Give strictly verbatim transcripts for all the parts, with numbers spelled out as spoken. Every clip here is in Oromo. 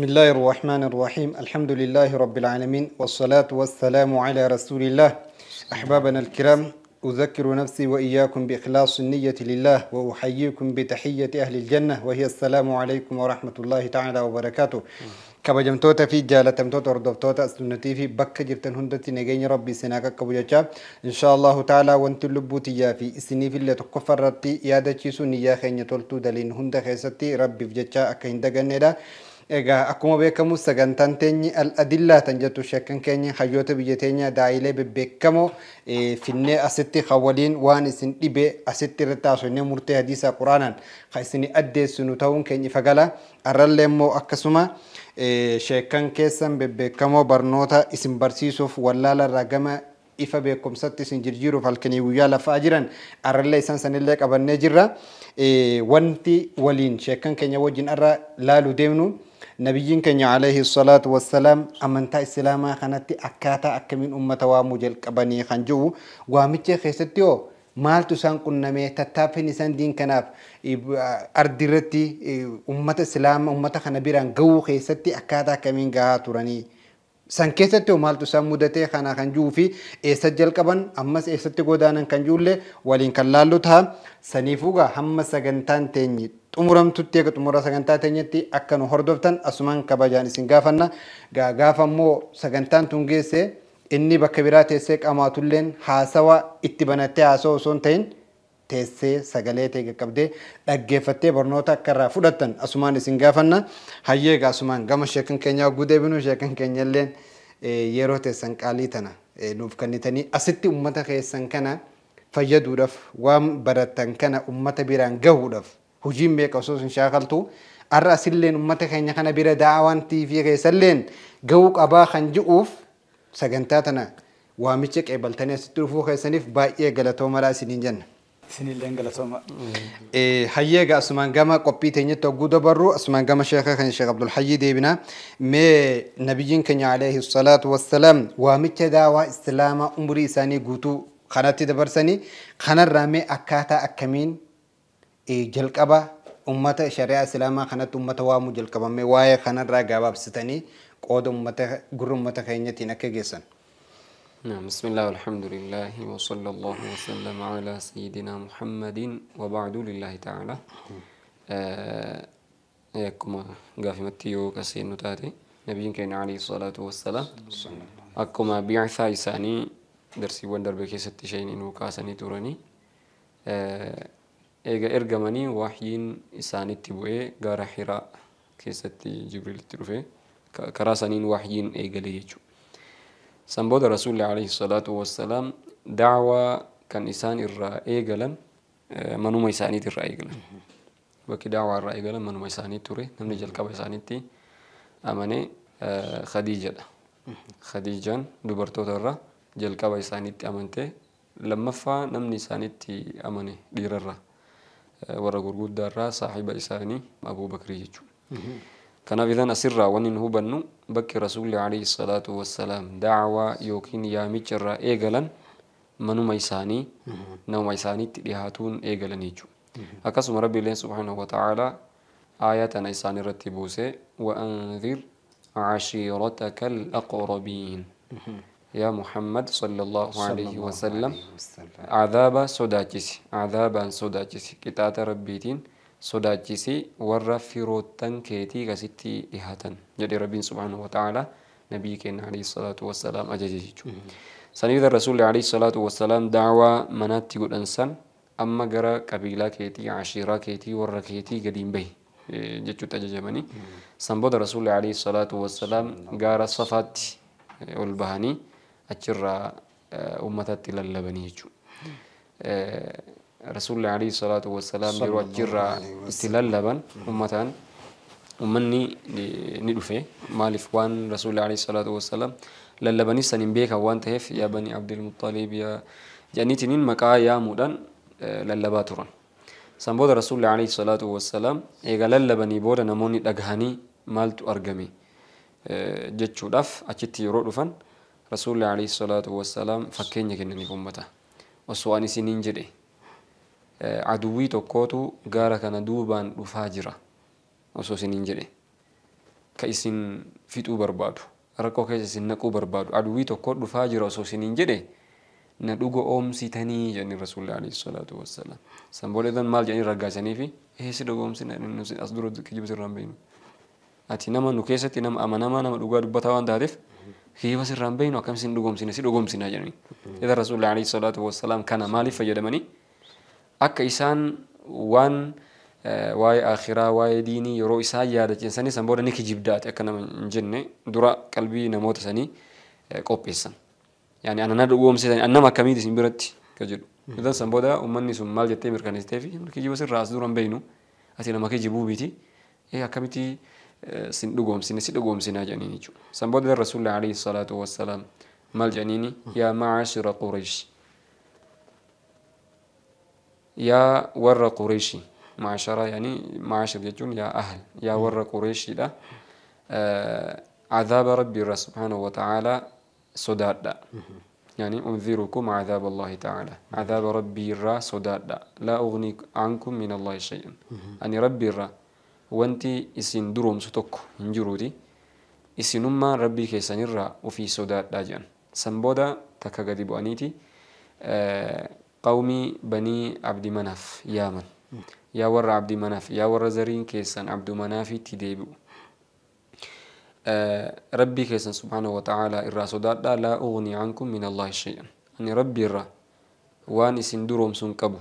الله الرحمن الرحيم الحمد لله رب العالمين والصلاة والسلام على رسول الله. أحبابنا الكرام، أذكر نفسي وإياكم بإخلاص النية لله وأحييكم بتحية أهل الجنة وهي السلام عليكم ورحمة الله تعالى وبركاته. كبجمتوتا في جالتمتوتا وردفتوتا السنتي في بك جرتن هندتي نجين ربي سناك كبجتا إن شاء الله تعالى وانت اللبوتي يا في السني في اللي تكفر رتي يادا تشيسو نيا خين تولتو دلين هند خيستي ربي فجتا أكين دجندا. Egaa akkuma beekamu sagantaan teenyi al-adillaa tan jettu shakkan keenya hayyoota biyya teenya daa'ilee bebbeekamoo finnee asitti hawaliin waan isin dhibe asitti irratti haasofnee murtee hadiisa quraanaan kan isin addeessinu ta'uun keenya ifa gala. Arrallee immoo akkasuma shakkan keessan bebbeekamoo barnoota isin barsiisuuf wallaala irraa gama ifa beekumsatti isin jirjiiruuf halkanii guyyaa lafaa jiran arrallee isaan sanillee qabannee jirra. Wanti waliin shakkan keenya wajjin arra laalu deemnu نبيين كنيا عليه الصلاة والسلام أمنتا إسلاما خانتي أكاتا أكمن أمة وامجل كبني خنجو وامتش خيستيو مال تسان كنا مي تتافي نسان دين كناف أردرتي أمة إسلام أمة خنبيران جو خيستي أكاتا كمين غا تراني سانكيستيو مال تسان مدتي خانا خنجو في إسجل كبن أمس إسجل قدانا خنجو لي ولين كلالو تها سنيفوغا هم سغنتان تيني umuram tutti akka umura sagantaa teenyatti akka nu hordoftan asumaan kabajaan isin gaafanna. Gaafammoo sagantaan tun geesse inni bakka biraa teessee qamaatulleen haasawa itti banattee haasawaa osoo hin ta'in teessee sagalee ta'e qabdee dhaggeeffattee barnoota akka irraa fudhattan asumaan isin gaafanna. Hayyee asumaan gama sheekan keenyaa gudee binu sheekan keenyalleen yeroo teessan qaalii tana nuuf kennitanii asitti ummata keessan kana fayyaduudhaaf waan baratan kana ummata biraan gahuudhaaf hujim beeka osoo sin shaakaltu arra asilleen ummata keenya kana bira daawaan tiivii keessalleen gahuu qabaa kan ji'uuf sagantaa tana waamicha qeebaltanii asitti dhufuu keessaniif baay'ee galatoomaa isiniin jenna. Isinilleen galatooma. Hayyeega asumaan gama qophii teenyatti hogguu dabarru asumaan gama sheekha kan Sheekh Abdul Hayyi deebina. Mee nabiyyiin keenya alayhi salaatu wassalaam waamicha daawaa islaamaa umurii isaanii guutuu kanatti dabarsanii kanarraa mee akkaataa akkamiin jalqaba ummata shari'a islaamaa kanatti ummata waamu jalqabame waa'ee kanarraa gabaabsitanii qooda ummata gurra ummata keenyatiin akka geessan. نعم بسم الله والحمد لله وصلى الله وسلم على سيدنا محمد وبعد لله تعالى يكما قافي متيو كسين نتاتي نبيين كان عليه الصلاة والسلام أكما بيعثا إساني درسي وندر بكي ست شيء إنو كاسني توراني إيجا إرجماني وحيين إساني تبوي غار حراء كيستي جبريل تروفي كراسانين وحيين إيجا ليجو سنبود رسول الله عليه الصلاة والسلام دعوة كان إسان الرا إيجلا منو ما إساني الرا إيجلا وكي دعوة الرا إيجلا منو ما إساني توري نمني جل كاب إساني تي أماني خديجة خديجة دبرتو الرا جل كاب إساني تي أمانته لما فا نمني إساني تي أماني دير الرا ورا غرغود دارا صاحب إساني أبو بكر يجو كان إذن أسرّا ونن هو بنو بك رسول عليه الصلاة والسلام دعوة يوكين يا ميجرّا إيجلاً منو ميساني نو ميساني تليهاتون إيجلاً يجو أكسم ربي الله سبحانه وتعالى آية نيساني رتبوسي وأنذر عشيرتك الأقربين يا محمد صلى الله عليه وسلم عذاب سوداجسي عذابا سوداجسي كتات ربيتين سوداجسي ورّا فيروتن كيتي غسيتي إهاتن جدي ربي سبحانه وتعالى نبيك عليه الصلاة والسلام أججيجو سنيد الرسول عليه الصلاة والسلام دعوة مناتي قد أنسان أما قرى قبيلة كيتي عشيرة كيتي ورّا كيتي قديم به جتشو تججمني سنبود الرسول عليه الصلاة والسلام قارى صفات والبهاني أجرى أمتات للبنيجو رسول الله عليه الصلاة والسلام يروى جرى استلال لبن أمتان ومني ندفه مالف وان رسول الله عليه الصلاة والسلام للبني سنين بيك وان تهف يا بني عبد المطلب يا جانيتنين مكا يا مودان للباتران سنبود رسول الله عليه الصلاة والسلام إيقال للبني بودا نموني دقهاني مالتو أرقمي جتشو دف أجتي يرودفن رسول الله عليه الصلاة والسلام فكين يكنني أمتا وسواني سنين جدي عدوي توكوتو غارا كان دوبان دفاجرة وسو سنين جدي كإسن فتو بربادو ركو كيس إسن نقو بربادو عدوي تقول فاجر أسوسين جده ندوغو أم سيتاني جاني رسول الله عليه الصلاة والسلام سنبول إذن مال جاني رقاساني في إيه سيدوغو أم سينا نسي أصدرو كجيب سران بينو أتي نما نكيسة نما أما نما نما دوغا دبتا وان دادف كي بس سران بينو كم سين دوغو أم سينا سيدوغو أم سينا جاني إذا رسول الله عليه الصلاة والسلام كان مالي فجدمني أكا إسان وان واي آخرة واي ديني يرو إسا يادة جنساني سنبول نكي جبدات أكنا من جنة درا قلبي نموت سني قوبيسان يعني أنا ندعو أم سيداني أنا ما كميدي سنبرتي كجلو إذا سنبودا أمني سم مال جتة مركنيستي في كي جيبوا سر راس دوران بينو أتي لما كي جيبوا بيتي إيه أكميتي سندعو أم سيني سندعو أم سينا جانيني جو سنبودا الرسول عليه الصلاة والسلام مال جانيني يا معاشر قريش يا ور قريشي معاشرة يعني معاشر يجون يا أهل يا ور قريشي ده آه عذاب ربي سبحانه وتعالى صداد يعني أنذركم عذاب الله تعالى عذاب ربي الرا صداد لا أغني عنكم من الله شيئا أني ربي الرا وانتي اسين دروم ستوك انجرودي اسنما ربي كيسان الرا وفي صداد داجان سنبودا تكاقدي بوانيتي آه قومي بني عبد مناف يامن يا ور عبد مناف يا ور زرين كيسان عبد منافي تديبو آه ربي كيسان سبحانه وتعالى الراسودات لا أغني عنكم من الله شيئا أني ربي الرا وان اسن دروم سنكبو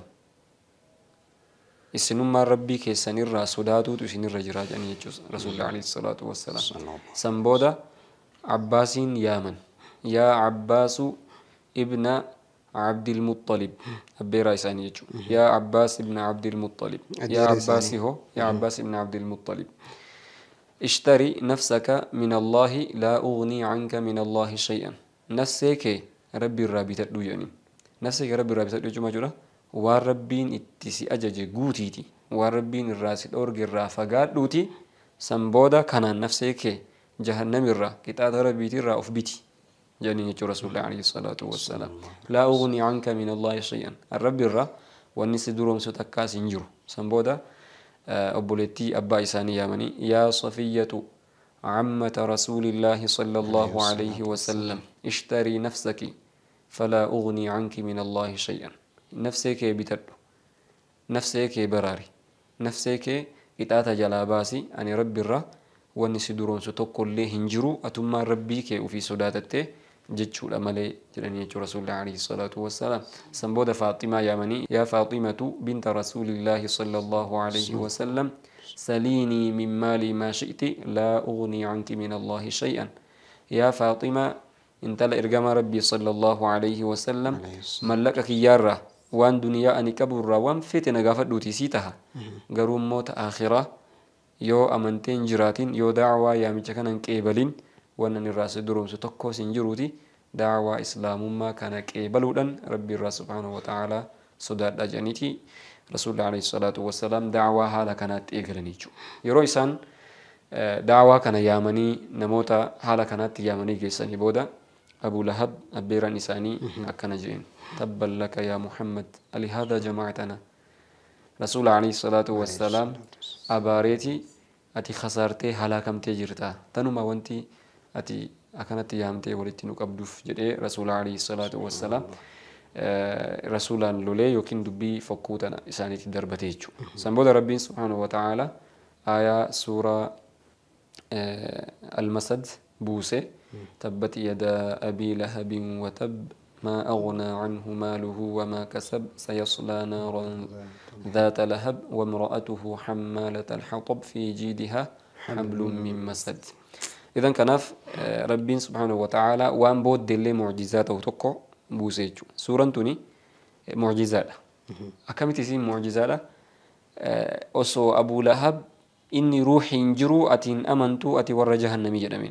اسنما ربي كيسان الراسوداتو تسن الرجراج أن يجوز رسول الله عليه الصلاة والسلام سنبودا عباس يامن يا عباس ابن عبد المطلب أبي رايسان يجو يا عباس ابن عبد المطلب يا عباس هو يا عباس ابن عبد المطلب اشتري نفسك من الله لا أغني عنك من الله شيئا نفسك ربي الرابي تدو يعني نفسك ربي الرابي تدو جمع جرى وربين اتسي أجج قوتيتي وربين الراس الأورج الرافقات دوتي سنبودا كان نفسك جهنم الرا كتاب ربي ترى أف بيتي جاني رسول الله عليه الصلاة والسلام لا أغني عنك من الله شيئا الرب الرا والنسي دروم ستكاس ينجر سنبودا أبولتي أبا إساني يامني يا صفية عمة رسول الله صلى الله عليه وسلم اشتري نفسك فلا أغني عنك من الله شيئا نفسك بتدو نفسك براري نفسك إتاتا جلاباسي أني رب الرا والنسي دروم ستكل له هنجرو أتما ربيك وفي سداتته جتشو الأملي جلني رسول الله عليه الصلاة والسلام سنبود فاطمة يامني يا فاطمة بنت رسول الله صلى الله عليه وسلم سليني من مالي ما شئت لا أغني عنك من الله شيئا يا فاطمة انت لإرقام ربي صلى الله عليه وسلم ملكك يارة وان دنيا أني كبر وان فتن غافت دوتي سيتها قروم موت آخرة يو أمنتين جراتين يو دعوة يا مجكنا كيبلين وأن الراس دروم ستوكو سنجروتي دعوة إسلام ما كان كيبلودن ربي الراس سبحانه وتعالى صداد أجانيتي رسول الله عليه الصلاة والسلام دعوة هذا كانت إيغلنيجو يرويسان دعوة كان يامني نموتا هذا كانت يامني جيساني بودا أبو لهب أبيرا نساني أكنا جين تبا لك يا محمد لهذا جماعتنا رسول عليه الصلاة والسلام أباريتي أتي خسارتي هلاكم تجرتا تنما وانتي أتي أكنت يامتي ولتي نقبدوف جدي رسول عليه الصلاة والسلام آه رسولا لولي يمكن دبي فقوتنا إساني تدربتيجو سنبود ربي سبحانه وتعالى آية سورة آه المسد بوسي تبت يدا أبي لهب وتب ما أغنى عنه ماله وما كسب سيصلى نارا ذات لهب وامرأته حمالة الحطب في جيدها حبل من مسد إذن كناف ربي سبحانه وتعالى وان بود دلي معجزاته تقو بوسيجو سورة توني معجزات أكمل تسين معجزات أسو أبو لهب إني روحي انجرو أتين أمنتو أتي ور جهنم جدمين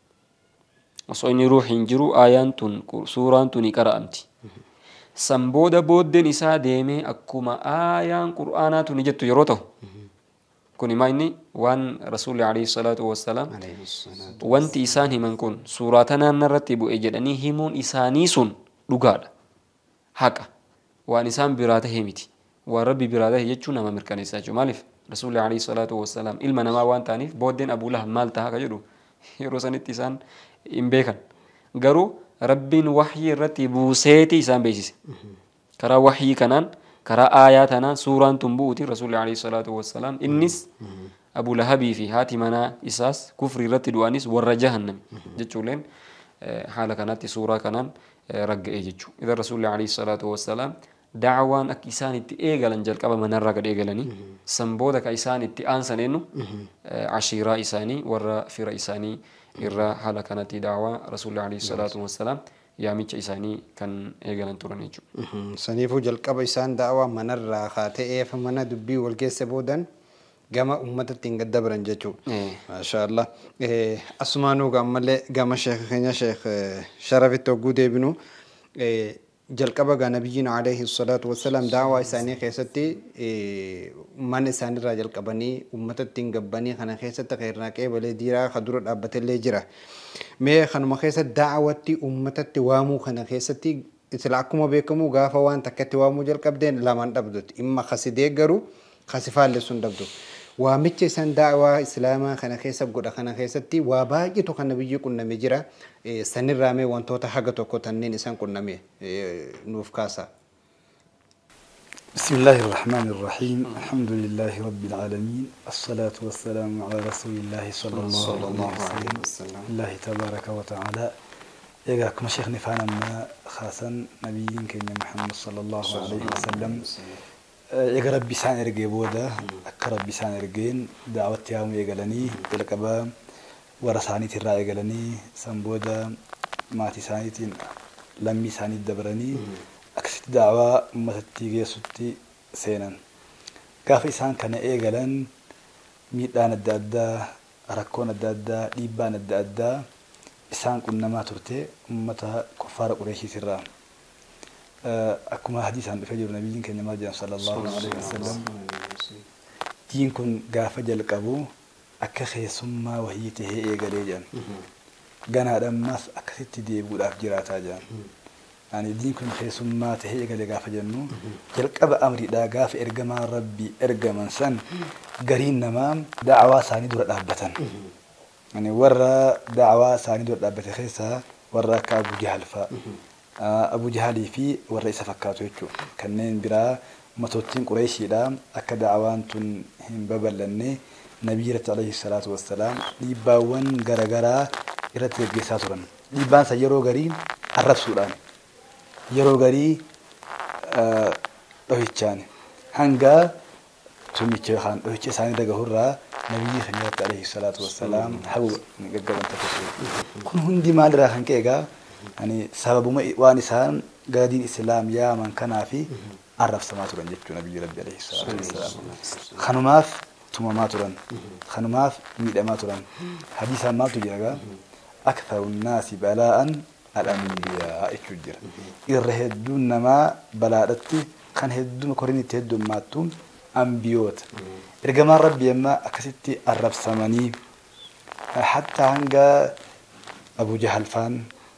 أسو إني روحي انجرو آيان تون سورة توني كرامتي سنبودا بودن إسا ديمي أكما آيان قرآنات نجتو يروتو كوني ما إني وان رسول عليه الصلاة والسلام وانت إساني من كون سوراتنا نرتب إجدني همون إساني سن لغاد حقا وان إسان براته هميتي وربي براته يجو نما مركان إساجو مالف رسول الله عليه الصلاة والسلام إلما نما وان تانيف بودين أبو لهب مال تها كجدو يروسان اتسان إمبيكن قرو ربين وحي رتي بوسيتي إسان بيسيس كرا وحي كنان كرا آياتنا سورة تنبوتي رسول الله عليه الصلاة والسلام إنس أبو لهبي في هاتي منا إساس كفر رتي دوانيس ور جهنم جتشولين حالة كانت سورة كنان رجع إيجو إذا رسول الله عليه الصلاة والسلام دعوان أك إسان إيجالن جل كبا من الرجل إيجالني سنبودا كإسان إتيان سنينو عشيرة إساني ور فر إساني إرى حالة كانت دعوة رسول الله عليه الصلاة والسلام يا ميتش إساني كان إيجالن تورنيجو سنيفو جل كبا إسان دعوة من الرخات إيه فمنا دبي والكيس بودن جمع أمة تينقد دبرن جتو ما شاء الله أسمانو جمالة جمع شيخ خنيا شيخ شرف التوجود ابنه جلقبا جا نبينا عليه الصلاة والسلام دعوة إساني خيستي من إساني راجل قبني أمة تنقبني خنا خيست غيرنا كي ولا ديرا خدور أبت اللي جرا مي خنا ما خيست دعوتي أمة توامو خنا خيستي إسلاكم بكمو غافا وان تكتوامو جلقبدين لا من دبدت إما خسيدي جرو خسفال لسون دبدو ومتى سن دعوة إسلاما خنا خيسب قد خنا خيستي وباقي تو خنا بيجي كنا مجرا سن الرامي وانتو تحقق تو كتنين إنسان كنا مي نوف كاسا. بسم الله الرحمن الرحيم الحمد لله رب العالمين الصلاة والسلام على رسول الله صلى الله عليه وسلم الله تبارك وتعالى يجاكم شيخ نفعنا خاصا نبيين كنا محمد صلى الله عليه وسلم يا ربي سان ارجي بودا اكرب بسان ارجين دعوت يوم يغلني تلقبا ورساني ترا يغلني سنبودا ماتي سانيتين لمي ساني دبرني اكست دعوه متتيجي ستي سينن كافي سان كان يغلن ميدان الدادا ركون الدادا ديبان الدادا سان كنا ما ترتي امتها كفار قريش سرا أكما حديث عن فجر النبي كان ماجد صلى الله عليه وسلم دين كن قافج القبو أكخي ثم وهي تهي إيجاليجان جانا دمس أكثت دي بود أفجرات جان يعني دين كن خي ثم تهي إيجالي قافج النو جلق أبا أمري دا قاف إرجما ربي إرجما سن قرين نمام دعوة ثاني دور الأبتن يعني ورا دعوة ثاني دور الأبتن خيسها ورا كأبو جهل فا أبو جهالي في والرئيس فكاتو يجو كنين برا متوتين قريشي دا أكد عوان تن هم ببلني نبيرة عليه الصلاة والسلام ليباوان غرغرا إرتب بساتورن ليبان سيرو غرين عرب سودان يرو غري أهيتشان هنگا تميتشي خان أهيتشي ساني دا غهورا نبي خنيات عليه الصلاة والسلام حبو نقاقبان تفسير كن هندي مادرا خنكيغا يعني سبب ما وانسان قادين إسلام يا من كان في عرف سماتورن جبت نبي ربي عليه الصلاة والسلام خنماف ثم ماتورن خنماف ميد ماتورن حديثا ما تجرا أكثر الناس بلاء الأنبياء إتجر إرهدون ما بلادتي خن هدون كورني تهدون ماتون أنبيوت إرجما ربي ما أكستي عرف سماني حتى هنجا أبو جهل فان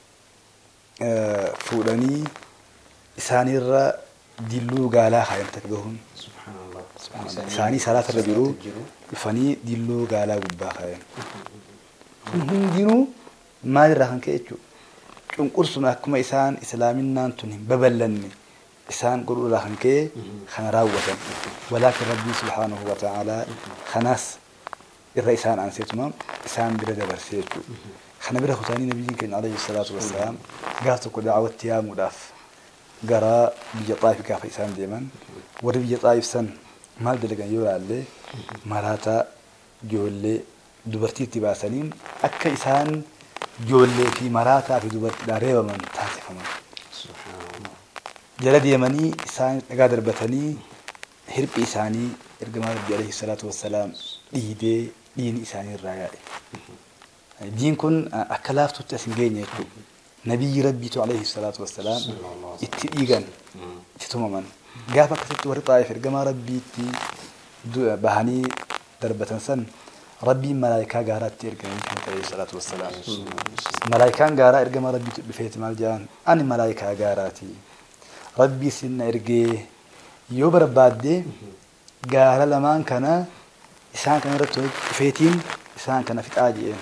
فولاني إساني الرا دلو قالا خايم تكبهون سبحان الله سبحان الله إساني صلاة الرجلو فاني دلو قالا قبا خايم هم دينو ما يرهن كيتشو كم قرصنا كما إسان إسلامين نانتونهم ببلني إسان قروا رهن كي خنراوة ولكن ربي سبحانه وتعالى خناس الرئيسان عن سيتمام إسان برد برسيتشو خنبره ختاني نبيين كان عليه الصلاة والسلام قاتك دعوة يا مداف قرا بيجي طائف كافي إسان ديمان ورد بيجي طائف سن مال دلقان يولا اللي مالاتا جولي دبرتي تباسنين أكا إسان جولي في مراتا في دبرتي داريبا من تاسف من سبحان الله جلد يمني إسان قادر بتني هرب إساني إرقما ربي عليه الصلاة والسلام ديدي دين إساني الرأي دين كن أكلاف تتسنجين يجو نبي ربي عليه الصلاة والسلام يتيجان تتماما قافك تتوري طائف إرقما ربي تي بهاني دربة سن ربي ملايكا قارات تيرقين عليه الصلاة والسلام ملايكا قارا إرقما ربي بفيت مالجان أنا ملايكا قاراتي ربي سن إرقي يوبر بعد قارا لمان كان إسان كان رتو فيتين إسان كان في آجي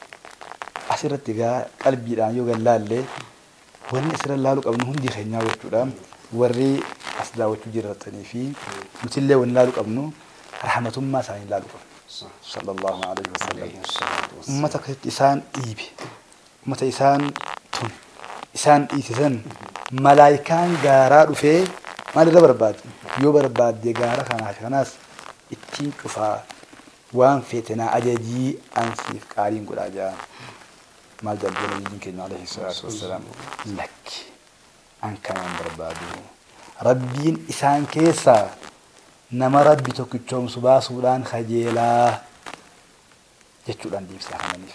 أسرت تجا قلبي الآن يوجا لالله وين إسر الله لك أبنهم دي خينيا وتشرام وري أصلا وتجرتني في مثل وين الله لك أبنه رحمة ما سعين الله لك صلى الله عليه وسلم أمتك إسان إيبي أمت إسان تون إسان إيتزن ملايكان غارا رفي ما لدى برباد يو برباد دي غارا خاناش خاناس اتين كفا وان فيتنا أجاجي أنسيف قارين قد أجا مال دبولا يجين عليه الصلاة والسلام لك أنك من بربادو ربين إسان كيسا نما ربي توكيتشوم سبا سودان خجيلا جتشولان ديب ساحنانيف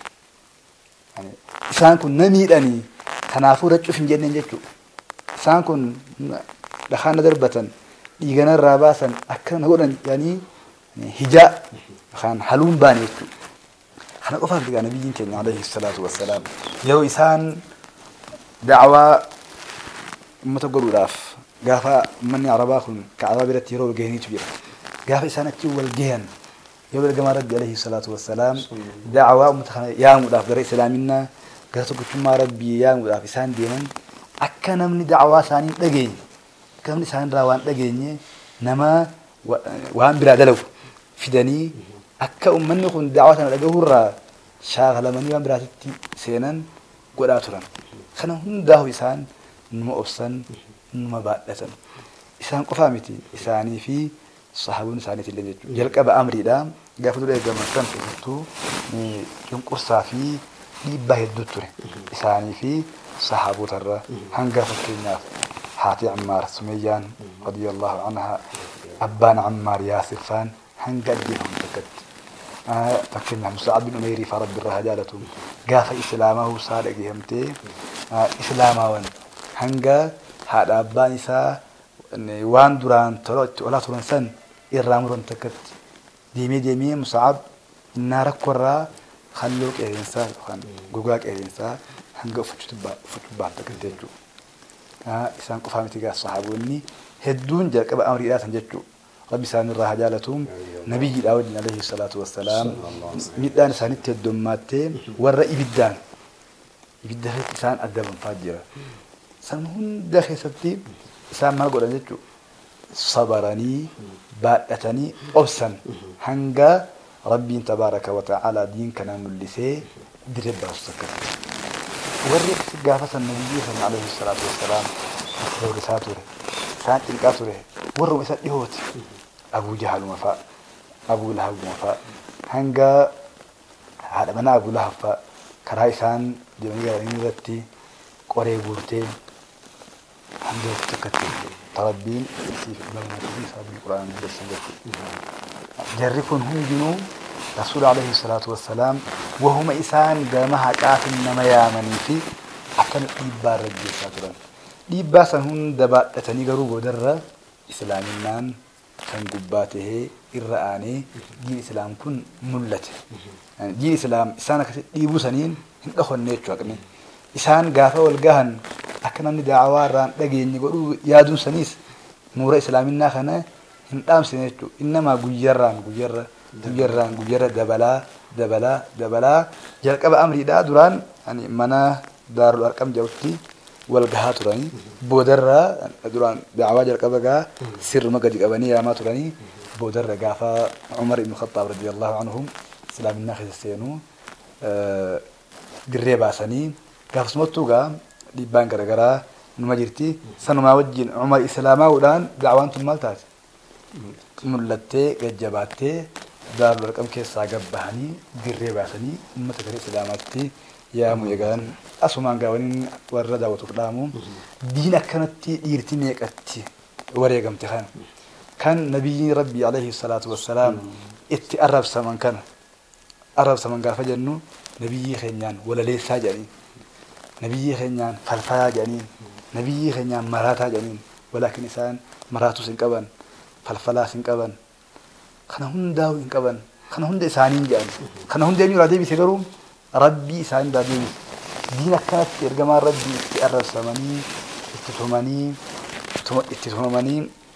يعني إسان كن نميداني تنافو رجو في جنن جتشو إسان كن دخانا دربة إيغانا الراباسا أكنا نقول يعني هجاء خان حلوم باني جتشو خانا قفا في نبي كان عليه الصلاة والسلام يو إسان دعوة متقولوا راف قافا من عرباكم كعربا برت يرو الجهني تبير قافا إسانك تو الجهن يو الجمال ربي عليه الصلاة والسلام دعوة متخنا يا مداف دري سلامنا قالتو كتم ربي يا مداف إسان ديمن أكنا من دعوة ثاني دقين كم إسان راوان دقيني نما وان برادلو فدني أكا أمني خن دعوة لجهورا شاغل مني وان براتي سينان قراتوران خنا هن داو إسان نما أبسن نما بعدتن إسان قفامتي إساني في صحابون إساني تلي جلك أبا أمري دام قافتوا لي جمعتان فيتو يوم قرصا في ليبه الدكتور إساني في صحابو ترى هنقا فكرنا حاتي عمار سميان رضي الله عنها أبان عمار ياسر فان هنقا دينهم تكت آه فكرنا مساعد بن أميري فرد الرهجالة قاف إسلامه صادق يهمتي آه إسلامه هنقا هذا أبان إسا وان دوران تلوت ولا ترنسن إرامرون تكت ديمي ديمي مساعد النار كورا خلوك إنسان خان جوجاك إنسان هنقا فتشتبا فتشبا تكتجو آه إسان قفامتي قاس صحابوني هدون جاك أبا أمري لا تنجتو ربي سان الرهجالتهم نبي الأول عليه الصلاة والسلام ميدان سانت الدماتين ورا إبدان إبدان إنسان أدب فاجرة سنهون داخل سبتي إنسان ما نقول أنجتو صبرني باتتني أوسن هنجا ربي تبارك وتعالى دين كان ملسي درب السكر ورا قافة النبي عليه الصلاة والسلام رساته سانت القاتله ورا مسات يهوت أبو جهل وفاء أبو لهب وفاء هنجا هذا من أبو لهب فا كرايسان جميع المرتي قري بورتين هنجا تكتب تربين في لما تبي صاب القرآن بالسنة جركون هم جنو رسول عليه الصلاة والسلام وهم إنسان جماعة كاف إنما يامن في أكن إبار رجل ساتران إباسا هم دبات تنيجرو بدرة إسلاميان كان قباته الرآني دين الإسلام كن ملته يعني دين الإسلام إنسان كسر إبو سنين هنأخذ نيتشو أكني إنسان قافة والجهن أكنا ندعوا ران لقين يقولوا يادون سنيس نور إسلامنا خنا هنقام سنيتشو إنما جيران جيران جيران جيران دبلا دبلا دبلا جالك أبا أمري دا دوران يعني منا دار الأرقام جوتي والجهات راني بودرة دوران دعوة جالك أبا سر ما قد أبني يا ما تراني بودرة جافا عمر بن الخطاب رضي الله عنهم سلام الناخذ السينو قريبا سنين جاف سموتو قام دي بانك رجرا نمجرتي سنو ما وجين عمر إسلامه ودان دعوان تمالتات ملتة جباتة دار الرقم كيس عجب بهني قريبا سني أمة كري سلامتي يا ميجان أسمان قوانين وردا وتقدامهم دينك كانت يرتي ميكتي وريق امتحان كان نبي ربي عليه الصلاة والسلام اتقرب سمن كان قرب سمن قال فجنو نبي خنيان ولا ليس جانين نبي خنيان فلفا جانين نبي خنيان مراتا جانين ولكن إنسان مراتو سنقبن فلفلا سنقبن خنا هنداو سنقبن خنا هند إسانين جان خنا هند ينيو رادي بيسيقروم ربي إسان دادي دينك كانت إرقما ربي اتقرب سمني اتتهمني اتتهمني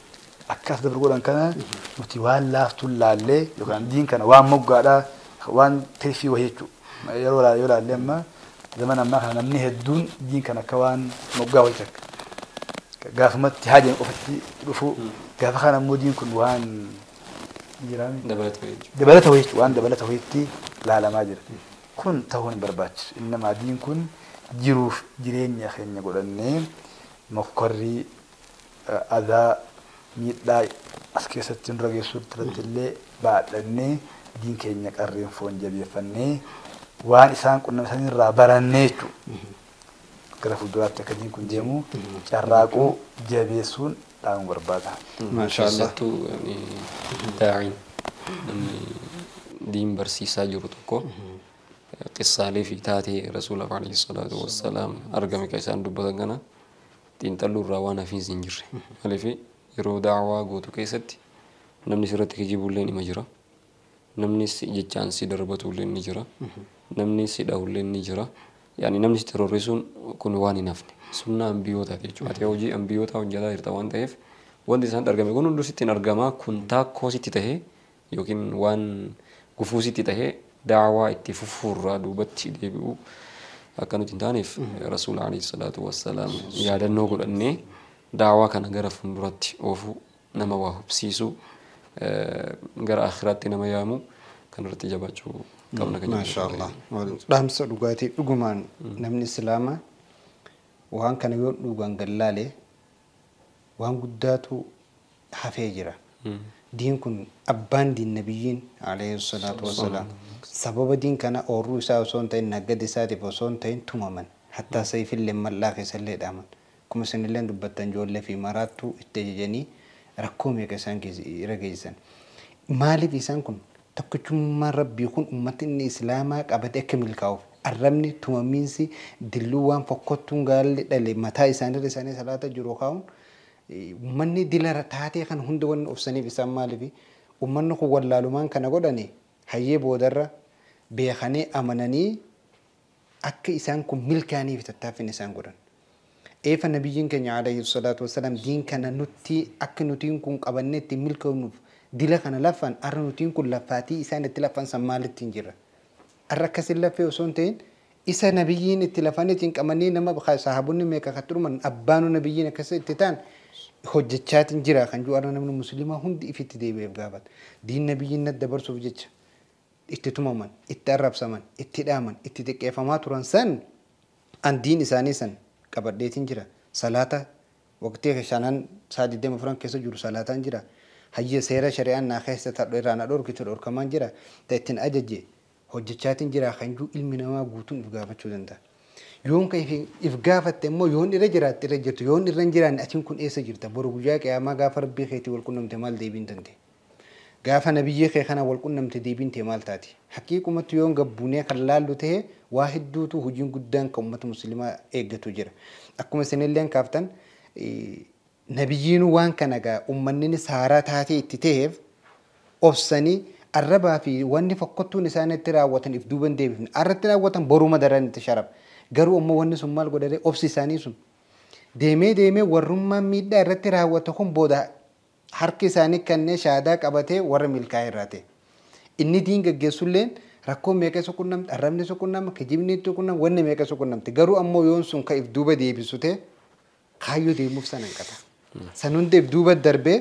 akkas dabar godhan kana nuti waan laaftu laallee yookaan diin kana waan moggaadhaa waan tirfii wayii jechuudha yeroo yoo laallee amma zaman ammaa kana namni hedduun diin kana akka waan moggaa wayii takka gaafumatti haajaan qofatti dhufu gaafa kana immoo diin kun waan jiraami dabalata wayii waan dabalata wayiitti laalamaa jira kun ta'uu hin barbaachisu innamaa diin kun jiruuf jireenya keenya godhannee mokkorrii adaa miidhaa as keessatti nurra geessu irratti illee baadhannee diin keenya qarreen foon jabeeffannee waan isaan qunnamsan irraa barannee jechuudha. Gara fuulduraatti akka diin kun deemu carraaquu jabeessuun dhaamuu barbaada. Maashaallah. Daa'iin namni diin barsiisaa jiru tokko qissaalee fi taatee rasuula alayhi salaatu wassalaam argame kan isaan dubbatan kana xiinxalluu irraa waan hafiinsi hin jirre. Maaliif yeroo daawwaa gootu keessatti namni sirratti kijibullee ni jira. Namni jechaan si darbatullee ni jira. Namni si dhahullee ni jira. Yaani namni si terrorisuun kun waan hin hafne. Sunnaa ambiyootaati jechuudha. Ati hojii ambiyootaa hojjetaa jirta waan ta'eef wanti isaan argame kun hundi sitti argamaa kun taakkoo sitti tahee yookiin waan gufuu sitti tahee daawwaa itti fufuurraa duubatti deebi'u akka nuti hin taaneef rasuula alayhi salaatu wassalaam yaadannoo godhannee daawwaa kana gara fuulduratti oofuu nama waa hubsiisuu gara akhiraatti nama yaamu kanarratti jabaachuu qabna kan maashaallah dhaamsa dhugaatii dhugumaan namni islaamaa waan kana yoo dhugaan gallaale waan guddaatu hafee jira diin kun abbaan diin nabiyyiin alayhi salaatu wassalaam sababa diin kana oorruu isaa osoo hin ta'in naggada isaatiif osoo hin ta'in tumaman hattaa sayfillee mallaa keessallee dhaaman kuma isinillee dubbattan ijoollee fi maraattuu itti ajajanii rakkoo meeqa isaan irra geessan maaliif isaan kun tokkichummaan rabbii kun ummati inni islaamaa qabate akka milkaa'uuf arrabni tumamiinsi dilluu waan fokkottuun gaalli dhale mataa isaanirra isaanii salaata jiru kaa'uun ummanni dilara taatee kan hunda waan obsaniif isaan maaliif ummanni kun wallaalumaan kana godhani hayyee boodarra beekanii amananii akka isaan kun milkaaniif tattaaffin isaan godhan. Eefa nabiyyiin keenya alayhi salaatu wassalaam diin kana nutti akka nutiin kun qabannee itti milkaa'uuf dila kana laffan arra nutiin kun laffaatii isaan itti laffan san maalitti hin jirra. Arra akkasin laffee osoo hin ta'in isa nabiyyiin itti lafaniitiin qabanii nama sahaabonni meeqa kan turuman abbaanu nabiyyiin akkasa itti ta'an hojjechaatiin jira kan jiru arra namni musliimaa hundi ifitti deebi'eef gaafata. Diin nabiyyiin natti dabarsuuf jecha itti tumaman, itti arrabsaman, itti dhaaman, itti xiqqeeffamaa turan san an diin isaanii san qabadheetiin jira. Salaata waqtii shanan saa digdama furan keessa jiru salaataan jira. Hayya seera shari'aan naa keessa ta'u irraa na dhorkitu dhorkamaan jira. Ta'ettiin ajajje hojjechaatiin jira kan jiru ilmi namaa guutuun if gaafachuu danda'a. Yoon kan if gaafatte immoo yoon irra jiraatte irra jirtu yoon irra hin jiraanne atiin kun eessa jirta boru guyyaa qiyaamaa gaafa rabbii keetii wal qunnamte maal deebiin dante. Gaafa nabiyyi kee kana wal qunnamte deebiin tee maal taati. Haqiiqumatti yoon gabbuunee kan laallu ta'e waa hedduutu hojiin guddaan kan uummata musliimaa eeggatu jira. Akkuma isinilleen kaaftan nabiyyiin waan kana gaa uummanni saaraa taatee itti ta'eef obsanii arrabaa fi wanni fokkottuun isaanitti raawwatan if duuban deebifne arratti raawwatan boruma daran itti sharaf garuu ammoo wanni sun maal godhate obsi isaanii sun deemee deemee warrummaan miidhaa irratti raawwata kun booda harki isaanii kanneen shaadaa qabatee warra milkaa'e irraa ta'e inni diin gaggeessulleen rakkoo meeqa isa qunnamti arrabni isa qunnama kijibni itti qunnama wanni meeqa isa qunnamti garuu ammoo yoon sun ka if duuba deebisu ta'e kaayyoo deemuuf sana hin qata san hunda if duuba darbee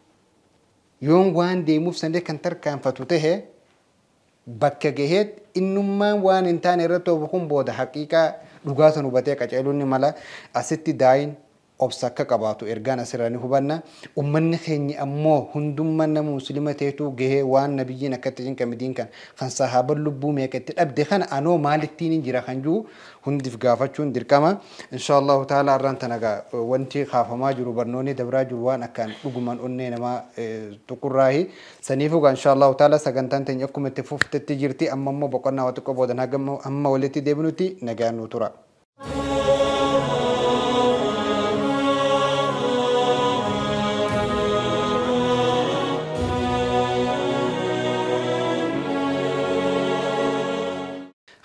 yoon waan deemuuf sandee kan tarkaanfatu ta'e bakka gaheet innummaan waan hin taane irratti ofu kun booda haqiiqaa dhugaa san hubatee qaceeluun ni mala asitti daayin obsa akka qabaatu ergaan asirraa ni hubanna ummanni keenya ammoo hundummaan nama muslima ta'etu gahee waan nabiyyiin akkatti hin kamidiin kan kan sahaaban lubbuu meeqatti dhabde kana anoo maalittiin hin jira kan jiru hundiif gaafachuun dirqama inshaallahu taala arraan tanagaa wanti kaafamaa jiru barnoonni dabraa jiru waan akkaan dhugumaan onnee namaa tuqurraahi saniifuu gaa inshaallahu taala sagantaan teenya akkuma itti fuftetti jirti amma immoo boqonnaa waa xiqqoo boodan hamma walitti deebinutti nagaan nu tura.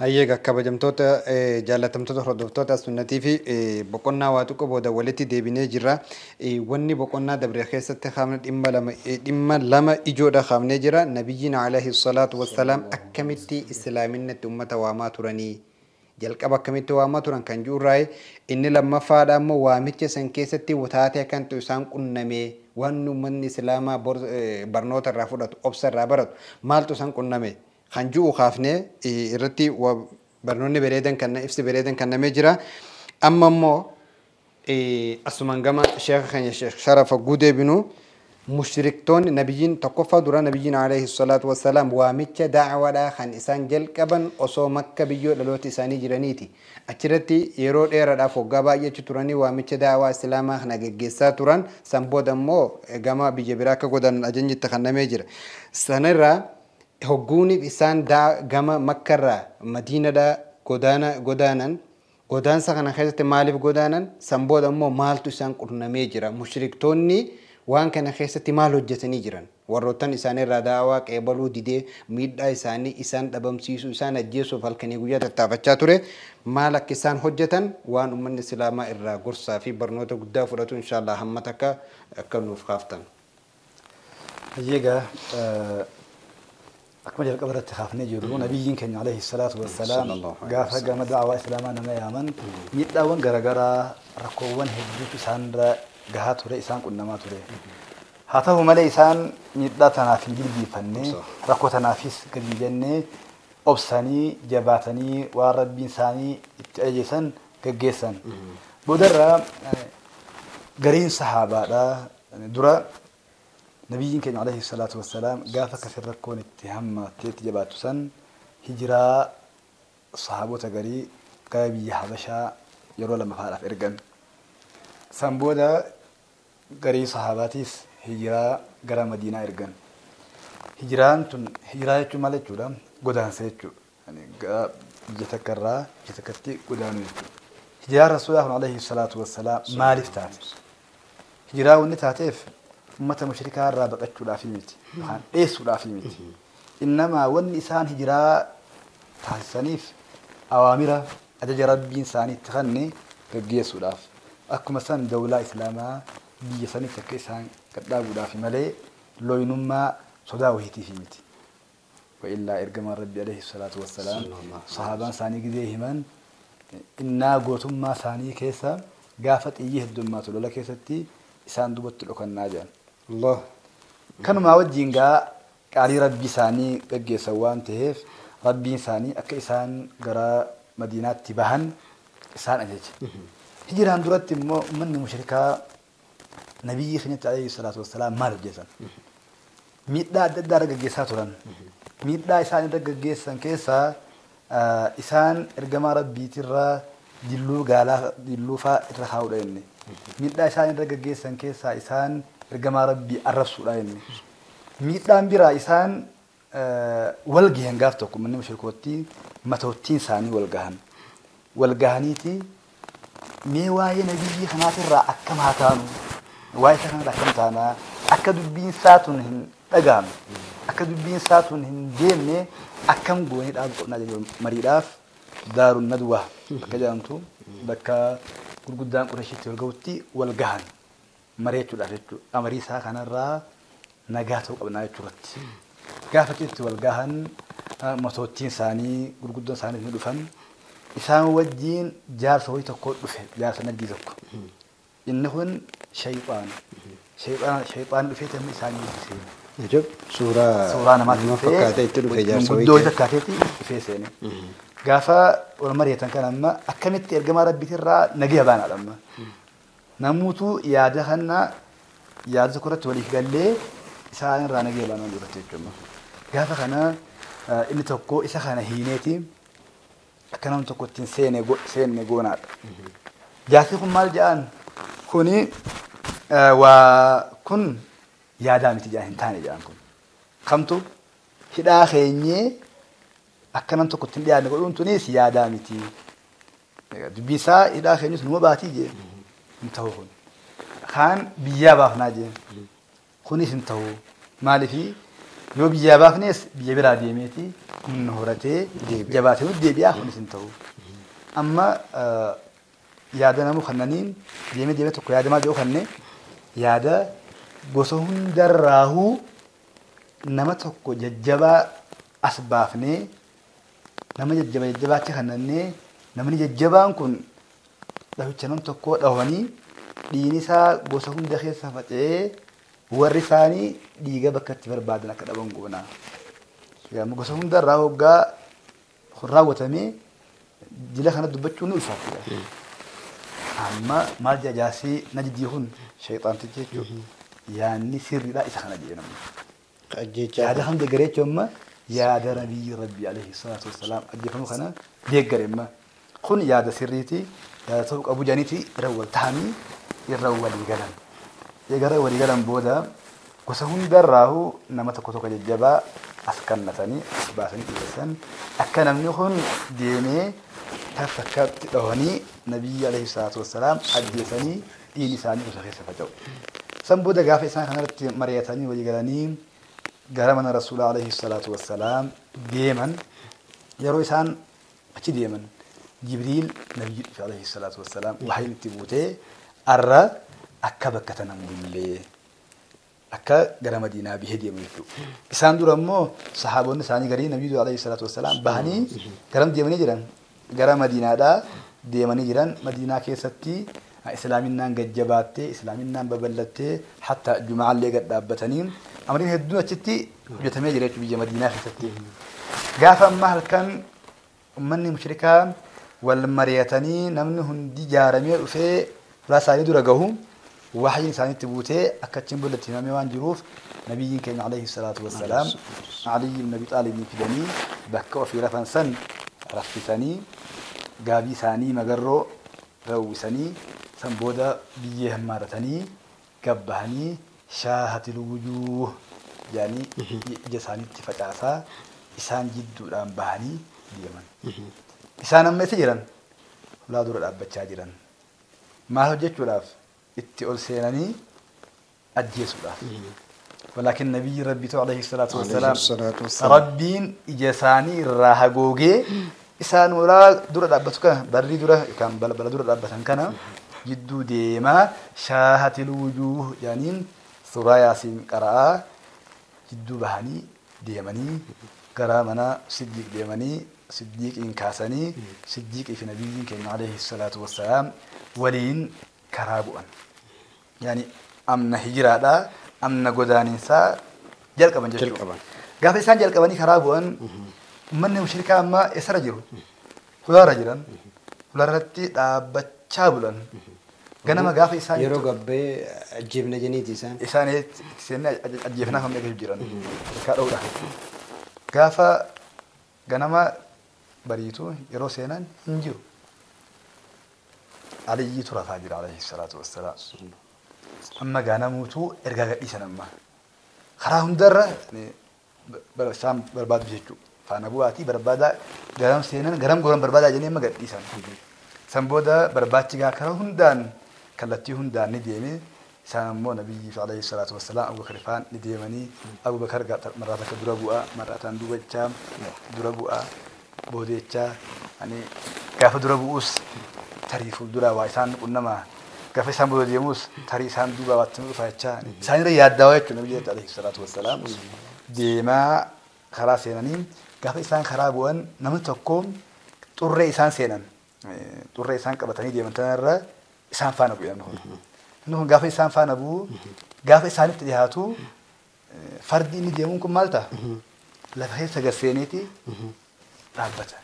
Hayyeega kabajamtoota jaalatamtoota hordoftoota sunnatii fi boqonnaa waa xiqqoo booda walitti deebinee jirra. Wanni boqonnaa dabre keessatti haamna dhimma lama dhimma lama ijoodha haamnee jira. Nabiyyiin alayhi salaatu wassalaam akkamitti islaaminatti ummata waamaa turanii jalqaba akkamitti waamaa turan kan jirurraa inni lammaffaadha ammoo waamicha san keessatti wataatee akkantu isaan qunnamee waan uummanni islaamaa barnoota irraa fudhatu obsa irraa baratu maaltu isaan qunname kan jiru kaafnee irratti barnoonni bareedan kan ibsi bareedan kannamee jira. Amma immoo asumaan gama sheekha keenya sheekh Sharafa gudeebinu mushriktoonni nabiyyiin tokkoffaa dura nabiyyiin alayhi salaatu wassalaam waamicha da'awaadhaa kan isaan jalqaban osoo makka biyyoo dhaloota isaanii jiraniiti. Achirratti yeroo dheeraadhaaf waggaa baay'eechi turanii waamicha da'awaa islaamaa kana geggeessaa turan san booda immoo gama biyya biraa akka godhan ajajnitti kannamee jira. Sanarraa hogguuniif isaan gama makkarraa madiinadhaa godaana godaanan godaansa kana keessatti maaliif godaanan san booda immoo maaltu isaan qunnamee jira. Mushriktoonni waan kana keessatti maal hojjetanii jiran warroottan isaaniirraa daawaa qeebaluu didee miidhaa isaanii isaan dhabamsiisuu isaan ajjeesuuf halkanii guyyaa tattaafachaa ture maal akka isaan hojjetan waan uummanni islaamaa irraa gorsaa fi barnoota guddaa fudhatu inshaallah hamma takka akka nuuf kaaftan. Hayyeegaa akkuma jalqaba irratti kaafnee jirru nabiyyiin keenya alayhi salaatu wassalaam gaafa gama daawaa islaamaa nama yaaman miidhaawwan garaagaraa rakkoowwan hedduutu isaanirra gahaa ture isaan qunnamaa ture. Haa ta'u malee isaan miidhaa tanaaf hin jilbiifanne rakkoo tanaafis gadi jennee obsanii jabaatanii waan rabbiin isaanii itti ajeessan gaggeessan. Boodarraa gariin sahaabaadha dura nabiyyiin keenya alayhi salaatu wassalaam gaafa kasir rakkoon itti hammaatee itti jabaatu san hijiraa sahaabota garii gara biyya Habashaa yeroo lamaffaadhaaf ergan. San booda garii sahaabaatis hijiraa gara Madiinaa ergan. Hijiraan tun hijiraa jechuun maal jechuudha? Godaansa jechuudha. Biyya takka irraa biyya takkatti godaanuu jechuudha. Hijiraan rasuulaa kun alayhi salaatu wassalaam maaliif taate? Hijiraa wanni taateef ummata mushrikaa irraa baqachuudhaaf miti yookaan dheessuudhaaf miti. Innamaa wanni isaan hijiraa taasisaniif awaamira ajaja rabbiin isaanii itti kenne gaggeessuudhaaf. Akkuma san dawlaa islaamaa biyya sanitti akka isaan gadhaabuudhaaf malee looyinummaa sodaa wahiitiif miti. Wa'illaa ergamaan rabbi alayhi salaatu wassalaam sahaabaan isaanii gizee himan innaa gootummaa isaanii keessa gaafa xiyyi heddummaatu lola keessatti isaan dubatti dhokannaa jedhan. Allah kanumaa wajjin gaa qaalii rabbii isaanii gaggeessan waan ta'eef rabbiin isaanii akka isaan gara Madiinaatti bahan isaan ajaje. Hijiraan duratti immoo uummanni mushrikaa nabiyyi keenyatti alayhi salaatu wassalaam maal hojjetan? Miidhaa adda addaa irra gaggeessaa turan. Miidhaa isaan irra gaggeessan keessaa isaan ergamaa rabbiitirraa dilluu gaalaa dilluufaa irra kaa'uudha jenne. Miidhaa isaan irra gaggeessan keessaa isaan ergamaa rabbii arrabsuudha jenne. Miidhaan biraa isaan wal gahan gaaf tokko uummanni mushrikootti matoottiin isaanii wal gahan. Wal gahaniiti mee waa'ee nabiyyi kanaatirraa akkam haa taanu waa'ee isa kanarraa akkam taanaa akka dubbiin isaatuun hin dhagahamu akka dubbiin isaatuun hin deemne akkam goonee dhaabu qabnaa jedhu mariidhaaf daarun nadwaa akka jedhamtu bakka gurguddaan Qureeshitti wal gahutti wal gahan mareechuudhaaf jechuudha. Amarii isaa kanarraa nagaa ta'uu qabnaa jechuurratti. Gaafa itti wal gahan matoottiin isaanii gurguddoon isaanii ni dhufan. Isaan wajjin jaarsa wayii tokko dhufe jaarsa nagdii tokko. Inni kun shayxaana. Shayxaana shayxaan dhufee tammi isaan seene. Ajab suuraa suuraa namaatti nama fakkaatee itti dhufe jaarsa wayii. Guddoo fakkaateetti dhufee seene. Gaafa wal mari'atan kan amma akkamitti ergamaa rabbiitirraa nagaya baanaadha amma. Namuutu yaada kana yaada tokko irratti waliif gallee isaan irraa nagaya baanuu duratti jechuudha. Gaafa kana inni tokko isa kana hiineeti akka namni tokko ittiin seene seenne goonaadha. Jaarsi kun maal jedhaan kuni waa kun yaadaa miti jedhan hin taane jedhan kun. Kamtu hidhaa keenyee akka namni tokko ittiin dhiyaanne godhuun tunis yaadaa miti. Dubbii isaa hidhaa keenyus numa baatii jee hin ta'u kun. Kaan biyyaa baafnaa jee kunis hin ta'u maaliifi yoo biyyaa baafnes biyya biraa deemeeti humna horatee jabaatee nuti deebi'aa kunis hin ta'u. Amma yaada namu kannaniin deemee deemee tokko yaadamaa jiru kanne yaada gosa hundarraahuu nama tokko jajjabaa as baafnee nama jajjaba jajjabaatti kannannee namni jajjabaan kun dhahicha nam tokko dhahanii dhiini isaa gosa hunda keessa faca'ee warri isaanii dhiiga bakka itti barbaadan akka dhaban goona. Yaamma gosa hundarraa hoggaa raawwatamee jila kana dubbachuun ni ulfaata. Amma maal jajaasii na jiddii kun shayxaantichi jechuudha. Yaanni sirriidhaa isa kana jedhamu. Yaada hanga gareechu amma yaada nabiyyi rabbii alayhi salaatu wassalaam ajjeefamu kana deeggaremma. Kun yaada sirriiti yaada ta'uu qabu janiiti irra wal ta'anii irra walii galan. Eegara walii galan booda gosa hundarraahuu nama tokko tokko jajjabaa as kannatanii as baasanii dhiyeessan akka namni kun deemee taffakkaatti dhawanii nabiyyi alayhi salaatu wassalaam ajjeesanii dhiigni isaanii gosa keessa faca'u. San booda gaafa isaan kanarratti mari'atanii walii galanii gara mana rasuulaa alayhi salaatu wassalaam deeman yeroo isaan achi deeman Jibriil nabiyyi alayhi salaatu wassalaam wahayin itti buutee arra akka bakka tana mullee akka gara Madiinaa bihee deemu jechuudha. Isaan dura immoo sahaabonni isaanii garii nabiyyu alayhi salaatu wassalaam bahanii garam deemanii jiran gara Madiinaadhaa deemanii jiran Madiinaa keessatti islaaminaan gajjabaattee islaaminaan babal'attee hatta jumaallee gad dhaabbatanii amriin hedduun achitti hojjetamee jira jechuudha biyya Madiinaa keessatti. Gaafa ammaa halkan ummanni mushrikaa wal mari'atanii namni hundi jaaramee dhufee fuula isaanii dura gahu وحي إنسان تبوته أكتشم بلد تمامي وان جروف نبي كان عليه الصلاة والسلام علي بن أبي طالب بن كدني بكوا في رفن سن رفتني جابي ثاني مجرو رو سني سنبودا بيه مرتني كبهني شاهت الوجوه يعني جساني تفتاسا إنسان جد الآن بهني ديمن إنسان أما تجرن لا دور الأب تجرن ما هو جت ولاف اتقول سيناني أجيسولا ولكن نبي ربي عليه الصلاة والسلام ربين إجساني راهجوجي إسان ولا دور الأبتك بري دور كان بل بل دور الأبتان كنا جدو ديما شاهت الوجوه يعني سورة ياسين قراءة جدو بهاني ديماني قرامنا صديق ديماني صديق إن كاسني صديق في نبي كان عليه الصلاة والسلام ولين كرابون يعني أمن هجرة أمن قدان إنسان جل كمان جل كمان قاف إنسان جل كماني كرابون من مشركة أما إسرجرو خدا رجلان خدا رتي أبتشابلان كنا ما قاف إنسان يرو قبة جبنا جنيد إنسان إنسان سنة أجيبنا هم يجيب جيران كارو ده قاف كنا ما بريتو يرو سنان إنجو علي ترى فاجر عليه الصلاة والسلام أما جانا موتو إرجع إيشان أما خراهم درة يعني برسام برباد بيجو فأنبواتي بربادا جرام سينان جرام جرام بربادا جنيه ما قد إيشان سنبودا برباد تيجا خراهم دان كلتيهم دان نديمه سامو نبي عليه الصلاة والسلام أبو خلفان نديمني أبو بكر مرات كدربوا مرات ندوب الجام دربوا بوديتشا يعني كيف دربوس تاريخ الدرا وإنسان قلنا كيف إنسان بود يموس تاريخ إنسان دوبا واتمر فايتشا إنسان رياد دواء النبي عليه الصلاة والسلام ديما خلاص سينانين كيف إنسان خرابون نمتكم توري إنسان سينان توري إنسان كبتاني ديما تنرى إنسان فانا بو يعني إنه كيف إنسان فانا بو كيف إنسان تديهاتو فردي إني ديمونكم مالتا لفهي سجسينيتي رابطة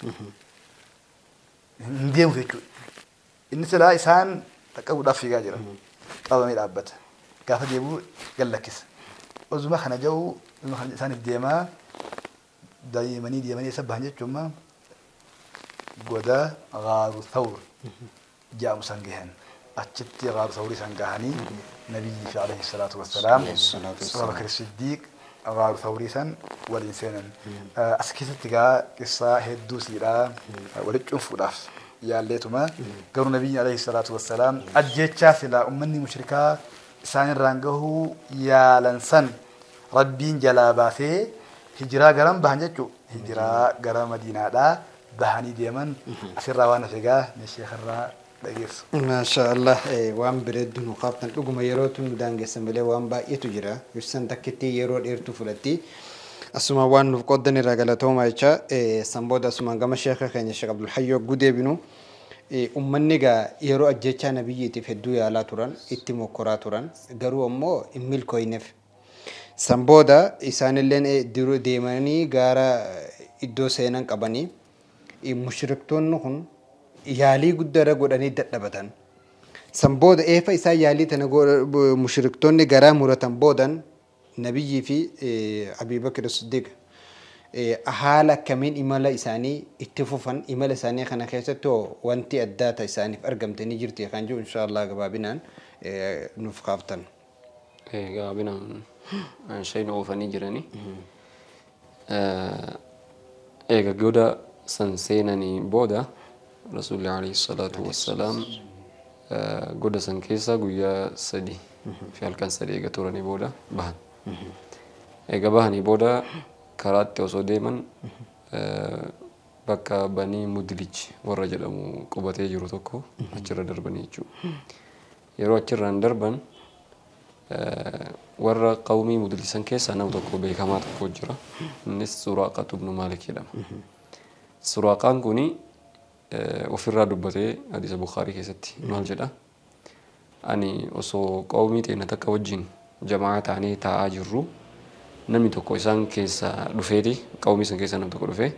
نديم فيكو إن سلا إنسان تكابو دافي جاجرا قابمي رابطة كيف ديبو قال لكس وزما خنا جو إنه إنسان الديما دايماني ديماني سب هنجت جمّا قدا غار ثور جاء مسنجهن أشتى غار ثوري سنجهني نبي عليه الصلاة والسلام أبو بكر الصديق غار ثوري سن والإنسان أسكت تجا قصة هدوسي لا ولد أنفراف يا ليتما قالوا النبي عليه الصلاة والسلام أجتشا سلا أمني مشركا سان رانجه يا لنسن ربين جلاباته hijiraa garan bahan jechuu hijiraa gara Madiinaadhaa bahanii deeman asirraa waan afeegaa sheekharraa dhageessu. Maasha Allah waan bireeddu nu qaabtan dhuguma yeroo tun daangeessa malee waan baay'eetu jira ibsan takkitti yeroo dheertuu fudhatti asuma waan nuuf qoddan irraa galatooma jecha san booda asuma gama sheekha keenya Sheekh Abdul Hayy yogguu deebinu ummanni gaa yeroo ajjechaa nabiyyiitiif hedduu yaalaa turan itti mokkoraa turan garuu ammoo hin milkooyneef san booda isaanilleen diruu deemanii gaara iddoo seenan qabanii mushriktoonni kun yaalii guddaa godhanii dadhabatan san booda eefa isaa yaalii tana mushriktoonni garaa muratan boodan nabiyyii fi Abii Bakr Siddiq haala akkamiin imala isaanii itti fufan imala isaanii kana keessatti wanti addaa ta'e isaaniif argamtanii jirti kan jiru inshallah gabaabinaan nuuf qaaftan. Gabaabinaan shayna oofanii jiranii eega goda san seenanii booda Rasuulli alayhi salaatu wassalaam goda san keessa guyyaa sadi fi halkan sadi eega turanii booda bahan. Eega bahanii booda karaatti osoo deeman bakka Banii Mudlij warra jedhamu qubatee jiru tokko achirra darbanii jechuudha. Yeroo achirraan darban warra qawmii Mudlisan keessaa nama tokko beekamaa tokko jira. Innis Suraaqatu ibnu Maalik jedhama. Suraaqaan kuni ofirraa dubbatee hadiisa Bukhaarii keessatti maal jedha? Ani osoo qawmii teenya takka wajjin jamaa ta'anii taa'aa jirru namni tokko isaan keessaa dhufeeti qawmii san keessaa nam tokko dhufee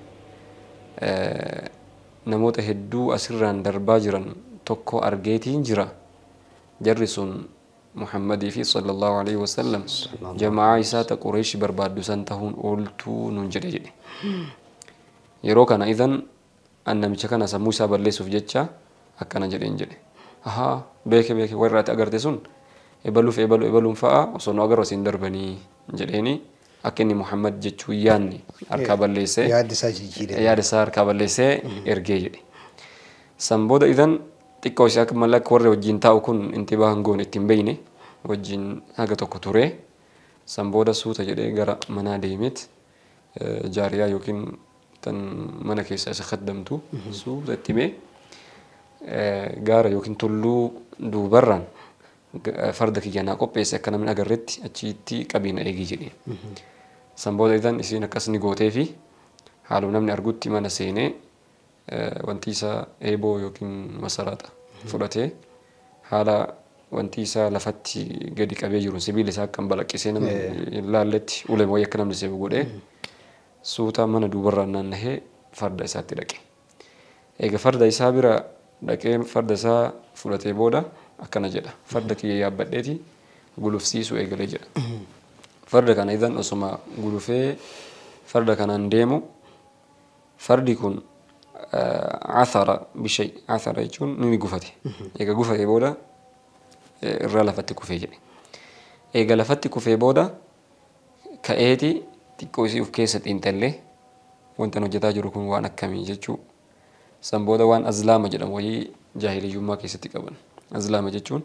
namoota hedduu asirraan darbaa jiran tokko argeetiin jira jarri sun Muhammadii fi sallallahu alaihi wasallam jamaa isaa ta Qureesh barbaaddu san ta'uun ooltuu nuun jedhe jedhe. Yeroo kana idan annamicha kana sammuu isaa balleessuuf jecha akkana jedheen jedhe. Ahaa beeke beeke warra ati agarte sun ebaluuf ebalu ebaluun fa'a osoo nu agarru asiin darbanii jedheeni akka inni Muhammad jechuu yaanni harkaa balleessee yaada isaa harkaa balleessee ergee jedhe. San booda idan xiqqoo isaa akka mallaka warra wajjin taa'u kun intibaahan goon ittiin beeyne wajjin haga tokko ture. San booda suuta jedhee gara manaa deemeet jaariyaa yookiin tan mana keessa isa kaddamtu suuta itti mee gaara yookiin tulluu duubarraan farda kiyyanaa qopheesse akka namni agarretti achitti qabiina eegii jedhee. San booda idan isiin akkas ni gootee fi haaluma namni argutti mana seenee wanti isaa eeboo yookiin masaraata fudhatee haala wanti isaa lafatti gadi qabee jiru sibiila isaa akkan balaqqisee namni laalletti ulame wayii akka namni seebu godhee suuta mana duubarraan naannahee farda isaatti dhaqe. Eega farda isaa bira dhaqee farda isaa fudhatee booda akkana jedha. Farda kiyya yaabbadheeti gulufsiisuu eegalee jedha. Farda kana idan osuma gulufee farda kanaan deemu fardi kun athara bishai athara jechuun ni gufate. Eega gufate booda irraa lafatti kufee jedhe. Eega lafatti kufee booda ka'eeti xiqqoo isii of keessa xiinxallee wanta hojjetaa jiru kun waan akkamii jechuu. San booda waan azlaama jedhamu wayii jaahiliyyummaa keessatti qaban. Azlaama jechuun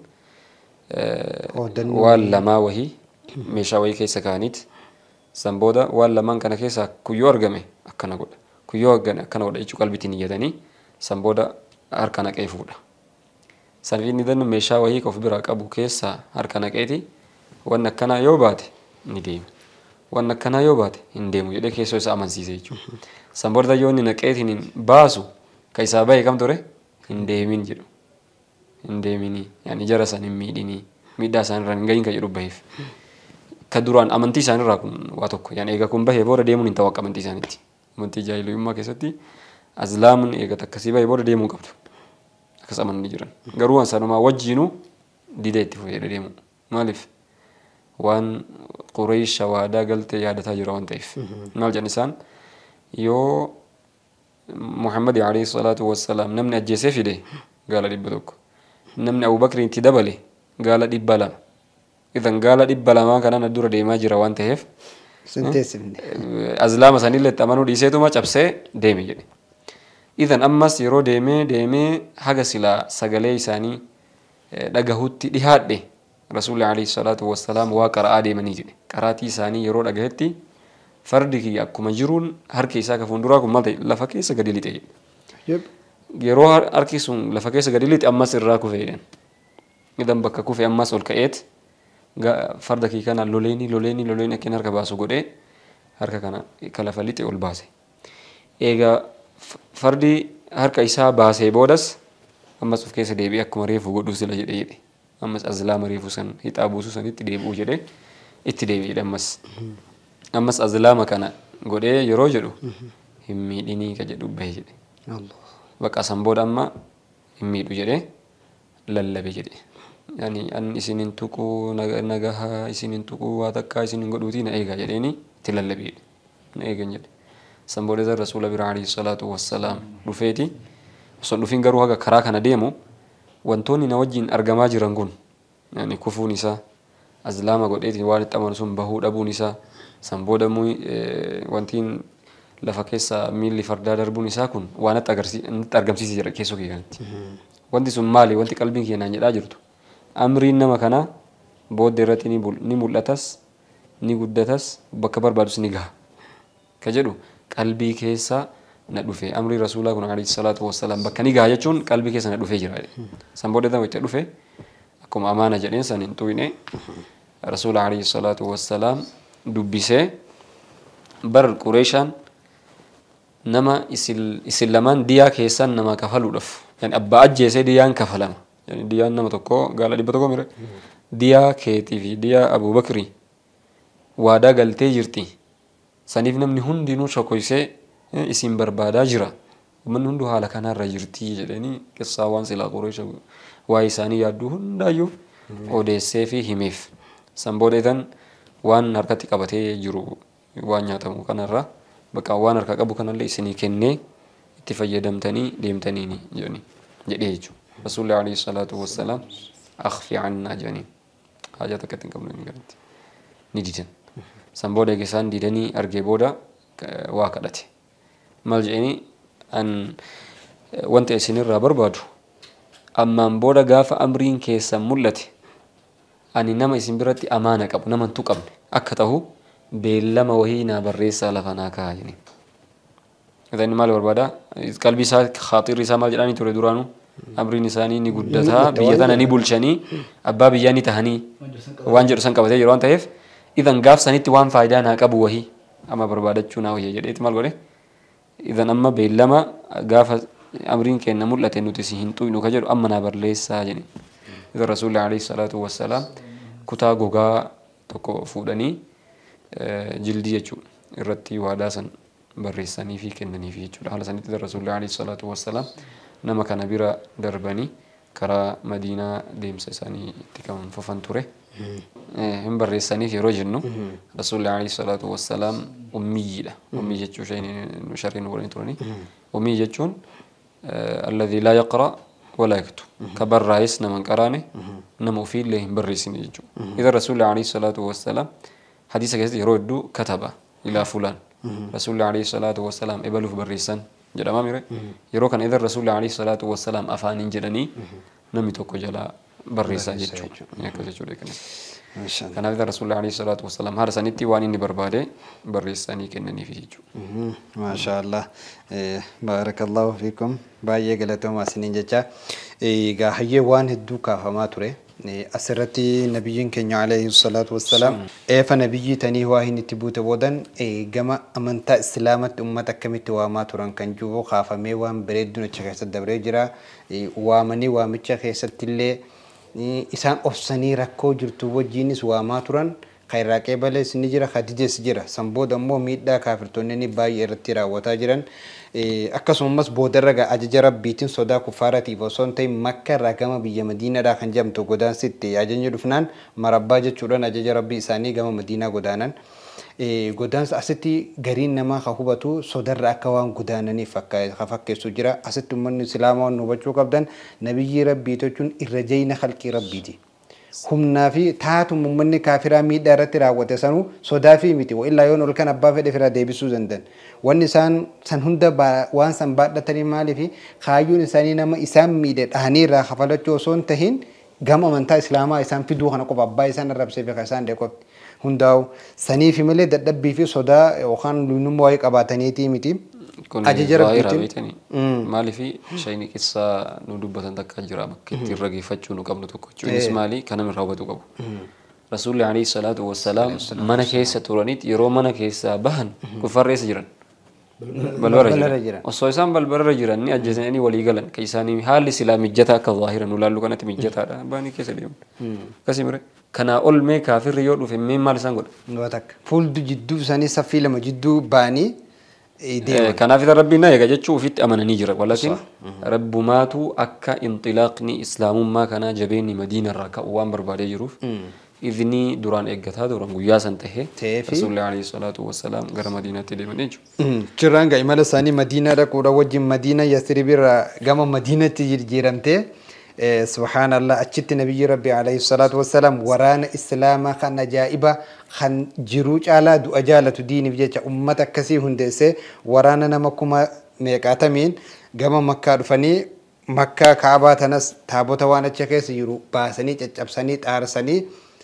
waan lamaa wahii meeshaa wayii keessa kaa'aniiti. San booda waan lamaan kana keessaa kuyyoo argame akkana godha. Kuyyoo argame akkana godha jechuu qalbitiin iyyatanii san booda harka naqee fuudha. Saniif inni dannu meeshaa wayii of biraa qabu keessaa harka naqeeti waan akkanaa yoo baate ni deema. Waan akkanaa yoo baate hin deemu jedhee keessoo isa amansiise jechuudha. San booda yoo inni naqeetiin hin baasu ka isaa bahe kam ture hin deemin jedhu. Hin deemini yaani jara san hin miidhini miidhaa isaanirraa hin gahin ka jedhu baheef. Ka duraan amantii isaanirraa kun waa tokko yaani eega kun bahee booda deemuun hin ta'u akka amantii isaaniitti. Amantii jaahiliyyummaa keessatti azlaamuun eega takkasii bahee booda deemuu qabdu. Akkas amananii jiran. Garuu waan sanumaa wajjiinuu didee itti fufee deemu. Maaliif? Waan Qureesh waadaa galtee yaadataa jira waan ta'eef. Maal jedhan isaan yoo Muhammad alayhi salaatu wassalaam namni ajjeesee fide gaala dhibba tokko. Namni Abu Bakr itti dabale gaala dhibba lama. Idan gaala dhibba lamaa kanaan dura deemaa jira waan ta'eef azlaama sanillee itti amanuu dhiiseetuma cabsee deeme jedhe. Idan ammas yeroo deemee deemee haga silaa sagalee isaanii dhagahutti dhihaadhe Rasuulli alayhi salaatu wassalaam waa qara'aa deemanii jedhe. Qaraatii isaanii yeroo dhagahetti fardi kiyya akkuma jiruun harki isaa ka fuulduraa kun maal ta'e lafa keessa gadi lixe. Yep. Yeroo harki sun lafa keessa gadi lixe ammas irraa kufee. Idan bakka kufee ammas ol ka'eet farda kiyya kana loleeni loleeni loleeni akkin harka baasu godhee harka kana ka lafa lixe ol baase. Egaa fardi harka isaa baasee boodas ammas of keessa deebi'ee akkuma reefu godhuu sila jedhee jedhe. Ammas azlaama reefu san hixaa buusuu sanitti deebi'uu jedhee itti deebi'edha ammas. Ammas azlaama kana godhee yeroo jedhu hin miidhinii ka jedhu bahe jedhe. Bakka san booda amma hin miidhu jedhee lallabe jedhe. Yani an isinin tuquu nagaha isinin tuquu waa takkaa isinin godhuutii na eegaa jedheeni itti lallabe jedhe. Na eegan jedhe. San booda isa rasuula bira alayhi salaatu wassalaam dhufeeti. Osoo dhufin garuu haga karaa kana deemu wantoonni na wajjin argamaa jiran kun yani kufuun isaa azlaama godheeti waan itti amanu sun bahuu dhabuun isaa san booda wantiin lafa keessa miilli fardaa darbuun isaa kun waan itti argamsiisee jira keessoo kee kanatti. Wanti sun maali? Wanti qalbiin keenyaan jedhaa jirtu. Amriin nama kanaa booddee irratti ni mul'atas ni guddatas bakka barbaadus ni gaha. Ka jedhu qalbii keessa na dhufe amri rasuulaa kun alayhi salaatu wassalaam bakka ni gaha jechuun qalbii keessa na dhufee jira. San booda dama itti dhufe akkuma amaana jedheen san hin tuyne rasuula alayhi salaatu wassalaam dubbisee bar qureeshaan nama isin lamaan diyaa keessan nama kafaluudhaaf yani abbaa ajjeesee diyaan kafalama. Yani diyaan nama tokko gaala dhibba tokko mire diyaa keetii fi diyaa Abuubakrii waadaa galtee jirti. Saniif namni hundinuu shokoysee isin barbaadaa jira. Uummanni hunduu haala kanarra jirti jedhanii qissaa waan silaa qureesha waa'ee isaanii yaadduu hundaayyuu odeessee fi himeef. San booda itan waan harkatti qabatee jiru waan nyaatamu kanarra bakka waan harka qabu kanallee isinii kennee itti fayyadamtanii deemtaniini jedhanii jedhee jechuudha. Rasuulli alayhi salaatu wassalaam akhfi annaa jedhanii haajaa takka ittiin qabnu ni garanti ni didan. San booda egaa isaan didanii argee booda waa kadhate. Maal jedhanii an wanta isinirraa barbaadu ammaan booda gaafa amriin keessan mul'ate ani nama isin biratti amaana qabu nama tu qabne akka ta'u beellama wahii naa barreessaa lafa naa kaa'aa jedhanii. Idan maal barbaada? Qalbii isaa khaatirri isaa maal jedhanii ture duraanuu amriin isaanii ni guddataa biyya tana ni bulchanii abbaa biyyaa ni tahanii waan jedhu san qabatee yeroo waan ta'eef idan gaaf sanitti waan faayidaa naa qabu wahii amma barbaadachuu naa wahii jedheeti maal godhe? Idan amma beellama gaafa amriin kenna mul'ate nuti si hin tuynu ka jedhu amma naa barreessaa jedhe. Idan rasuulli alayhi salaatu wassalaam kutaa gogaa tokko fuudhanii jildii jechuudha irratti waadaa san barreessanii fi kennaniif jechuudha. Haala sanitti idan rasuulli alayhi salaatu wassalaam nama kana bira darbanii karaa Madiinaa deemsa isaanii itti kan fufan ture. Hin barreessaniif yeroo jennu rasuulli alayhi salaatu wassalaam ummiyyiidha. Ummii jechuu shayni sharriin waliin turanii. Ummii jechuun alladhii laa yaqra walaa yaktub ka barraa'es nama hin qaraane nama ofiillee hin barreessine jechuudha. Idan rasuulli alayhi salaatu wassalaam hadiisa keessatti yeroo hedduu kataba ilaa fulaan rasuulli alayhi salaatu wassalaam ebaluuf barreessan jedhama mire yeroo kana idan rasuulli alayhi salaatu wassalaam afaaniin jedhanii namni tokko jalaa barreessaa jechuudha. Akka jechuudha kana. Kanaaf idan rasuulli alayhi salaatu wassalaam haala sanitti waan inni barbaade barreessanii kennaniif jechuudha. Maasha Allah. Baarakallahu fiikum. Baay'ee galatoomaa isiniin jecha. Egaa hayyee waan hedduu kaafamaa ture. Asirratti nabiyyiin keenya alayhi salaatu wassalaam eefa nabiyyii tanii waa hin itti buute boodan gama amantaa islaamatti ummata akkamitti waamaa turan kan jiru kaafamee waan bareedduun achi keessatti dabree jira. Waamanii waamicha keessattillee isaan obsanii rakkoo jirtu wajjiinis waamaa turan khayraa qeebalees ni jira khadijees jira. San booda immoo miidhaa kaafirtoonni baay'ee irratti raawwataa jiran. Akkasumas boodarra ajaja rabbiitiin sodaa kuffaaratiif osoo hin ta'in Makka irraa gama biyya Madiinaadhaa kan jedhamtu godaansitti ajajni dhufnaan marabbaa jechuudhaan ajaja rabbii isaanii gama Madiinaa godaanan. Godaansa asitti gariin namaa ka hubatu sodarra akka waan godaananiif ka fakkeessu jira. Asitti uummanni islaamaa waan hubachuu qabdan nabiyyi rabbii jechuun irra jayina khalqii rabbiiti. Humnaa fi taatu uummanni kaafiraa miidhaa irratti raawwate sanuu sodaa fi miti illaa yoon ol kan abbaa fedhe firaa deebisuu dandan. Wanni isaan san hunda waan san baadhatanii maaliif kaayyuun isaanii nama isaan miidhe dhahanii irraa kafalachuu osoo hin tahin gama amantaa islaamaa isaan fiduu kana qofa abbaa isaan arrabsee beeka isaan deeqofti. هنداو سني في ملء دبي في صدا وخان لنمو وايق أباتنيتي متي كون أججر ظاهرة بيتين. بيتني مالي في شيء قصة ندوبة تندك أجرام كتير رجي فتشو نقبل تكوتشو إيه. إسماعيلي كان من روبة تقبل رسول الله عليه الصلاة والسلام من كيسة تورانيت يرو من كيسة بهن كفر رئيس جيران بلبرة بلبرة جيران. جيران وصويسان بلبرة جيران ني أجزاني ولي قلن كيساني حال سلام مجتا كظاهرا نلالو كانت مجتا باني كيسة اليوم كسيمرة كنا أول ما كافر يود في مين مال سانقول نواتك فول دو جدو سني سفي لما جدو باني ديما كان في ربنا يجا تشوف فيت أمانة نيجرا ولكن رب ماتو أكا انطلاقني إسلام ما كان جبيني مدينة راكا وان بربادي جروف إذني دوران إجتها دوران قياس انتهى تيفي. رسول الله عليه الصلاة والسلام غير مدينة تدي من يجو چرانگا إمالا ساني مدينة را كورا وجه مدينة يسربي را غاما مدينة تجير جيرمته إيه سبحان الله أجت نبي ربي عليه الصلاة والسلام وران إسلام خان جائبة خان جروج على دو أجالة دين بجيجة أمتك كسي هندسة ورانا نمكما ميقاتمين غاما مكة رفني مكة كعبة تنس تابوتا وانا چكيس يرو باسني چچبسني تارسني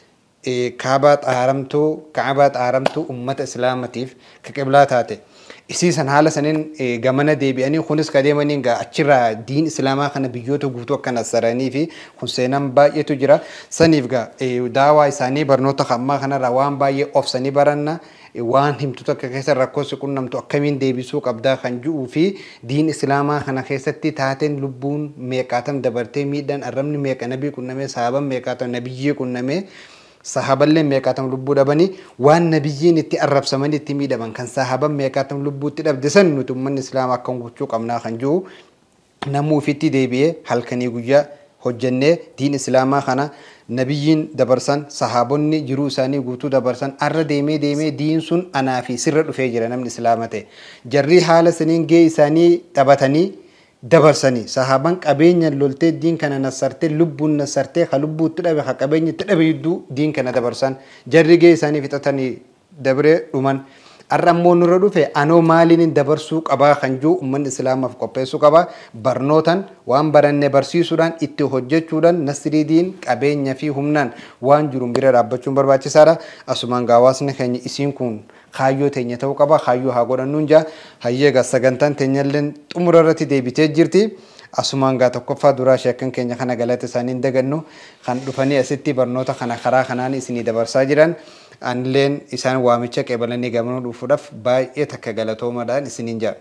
إيه كعبة آرمتو كعبة آرمتو أمة إسلامتيف كقبلات هاته إسيسان حالا سنين غمانا دي بياني خونس كديماني غا أچرا دين إسلاما خانا بيوتو غوتو كان سراني في خونسينام با يتو جرا سنيف غا داوا إساني برنوتا خما خانا روان با يأوف سني برانا وان هم توتا كيسا ركوسي كون نمتو أكمين دي بيسوك أبدا خانجو في دين إسلاما خانا خيستي تاتين لبون ميكاتم دبرتي ميدان أرمني ميكا نبي كون نمي صحابا ميكاتم نبيي كون نمي sahaballee meeqaatam lubbuu dhabanii waan nabiyyiin itti arrabsamanii itti miidhaman kan sahaban meeqaatam lubbuutti dhabde san nuti ummanni islaamaa akka gochuu qabnaa kan jiru namuu ofitti deebi'ee halkanii guyyaa hojjennee diin islaamaa kana nabiyyiin dabarsan sahabonni jiruu isaanii guutuu dabarsan arra deemee deemee diin sun anaa fi sirra dhufee jira namni islaama ta'e jarri haala saniin gee isaanii taphatanii dabarsanii sahaban qabeenya loltee diin kana nasartee lubbuun nasartee ka lubbuutti dhabe ka qabeenya itti dhabe yidduu diin kana dabarsan jarri gee isaanii fixatanii dabree dhuman arra ammoo nurra dhufe anoo maaliin dabarsuu qabaa kan jiru ummanni islaamaaf qopheessuu qabaa barnootan waan baranne barsiisuudhaan itti hojjechuudhaan nasrii diin qabeenya fi humnaan waan jiruun bira dhaabbachuun barbaachisaadha asumaan gaawaasni keenya isiin kun kaayyoo teenya ta'uu qaba kaayyoo haa godhannuun jaa hayyeega sagantaan teenyalleen xumura irratti deebitee jirti asumaan gaa tokkoffaa duraa sheekkan keenya kana galata isaaniin dagannu kan dhufanii asitti barnoota kana karaa kanaan isinii dabarsaa jiran anilleen isaan waamicha qeebalanii gamanuu dhufuudhaaf baay'ee takka galatoomaadhaan isiniin jaa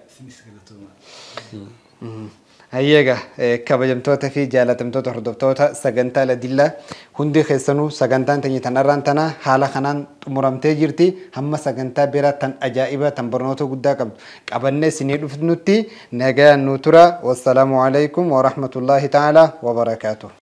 hayyeega kabajamtoota fi jaalatamtoota hordoftoota sagantaa ladilla hundi keessanuu sagantaan teenya tanarraan tana haala kanaan xumuramtee jirti hamma sagantaa biraa tan ajaa'iba tan barnoota guddaa qabdu qabannee isinii dhufnutti nagaan nu tura wassalaamu alaikum wa rahmatullahi ta'ala wa barakaatuh